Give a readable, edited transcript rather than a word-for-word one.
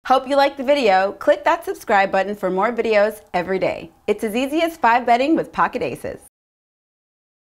Hope you liked the video. Click that subscribe button for more videos every day. It's as easy as 5 betting with Pocket Aces.